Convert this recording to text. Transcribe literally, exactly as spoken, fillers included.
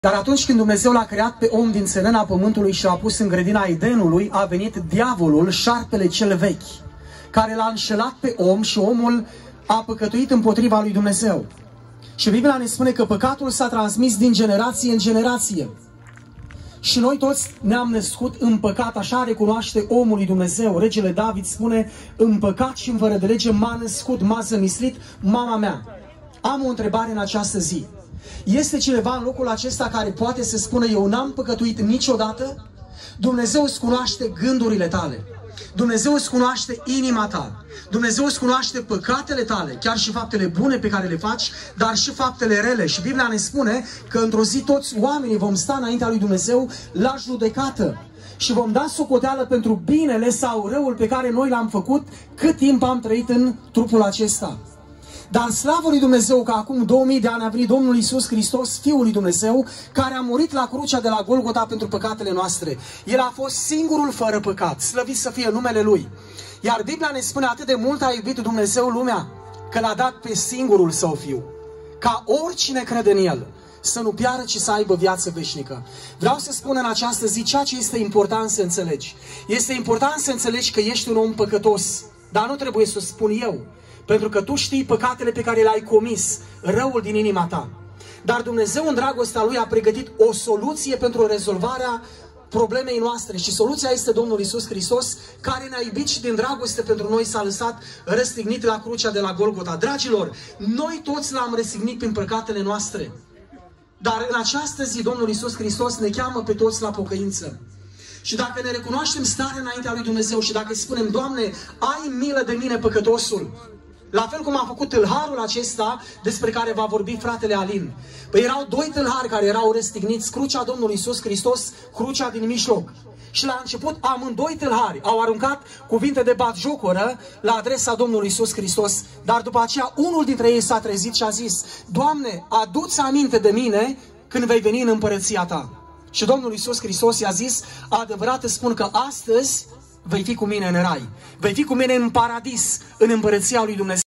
Dar atunci când Dumnezeu l-a creat pe om din țărâna pământului și l-a pus în grădina Edenului, a venit diavolul, șarpele cel vechi, care l-a înșelat pe om și omul a păcătuit împotriva lui Dumnezeu. Și Biblia ne spune că păcatul s-a transmis din generație în generație. Și noi toți ne-am născut în păcat, așa recunoaște omul lui Dumnezeu. Regele David spune: în păcat și în fără de lege m-a născut, m-a zămislit mama mea. Am o întrebare în această zi. Este cineva în locul acesta care poate să spună: eu n-am păcătuit niciodată? Dumnezeu îți cunoaște gândurile tale. Dumnezeu îți cunoaște inima ta. Dumnezeu îți cunoaște păcatele tale, chiar și faptele bune pe care le faci, dar și faptele rele. Și Biblia ne spune că într-o zi toți oamenii vom sta înaintea lui Dumnezeu la judecată și vom da socoteală pentru binele sau răul pe care noi l-am făcut cât timp am trăit în trupul acesta. Dar slavă lui Dumnezeu că acum două mii de ani a venit Domnul Iisus Hristos, Fiul lui Dumnezeu, care a murit la crucea de la Golgota pentru păcatele noastre. El a fost singurul fără păcat, slăvit să fie numele Lui. Iar Biblia ne spune: atât de mult a iubit Dumnezeu lumea, că l-a dat pe singurul Său Fiu, ca oricine crede în El să nu piară, ci să aibă viață veșnică. Vreau să spun în această zi ceea ce este important să înțelegi. Este important să înțelegi că ești un om păcătos, dar nu trebuie să o spun eu, pentru că tu știi păcatele pe care le-ai comis, răul din inima ta. Dar Dumnezeu în dragostea Lui a pregătit o soluție pentru rezolvarea problemei noastre. Și soluția este Domnul Iisus Hristos, care ne-a iubit și din dragoste pentru noi s-a lăsat răstignit la crucea de la Golgota. Dragilor, noi toți l-am răstignit prin păcatele noastre. Dar în această zi Domnul Iisus Hristos ne cheamă pe toți la pocăință. Și dacă ne recunoaștem starea înaintea lui Dumnezeu și dacă îi spunem: Doamne, ai milă de mine, păcătosul, la fel cum a făcut tâlharul acesta despre care va vorbi fratele Alin. Păi erau doi tâlhari care erau răstigniți, crucea Domnului Iisus Hristos, crucea din mijloc. Și la început amândoi tâlhari au aruncat cuvinte de batjocoră la adresa Domnului Iisus Hristos. Dar după aceea unul dintre ei s-a trezit și a zis: Doamne, adu-ți aminte de mine când vei veni în împărăția Ta. Și Domnul Iisus Hristos i-a zis: adevărat îți spun că astăzi vei fi cu mine în rai. Vei fi cu mine în paradis, în împărăția lui Dumnezeu.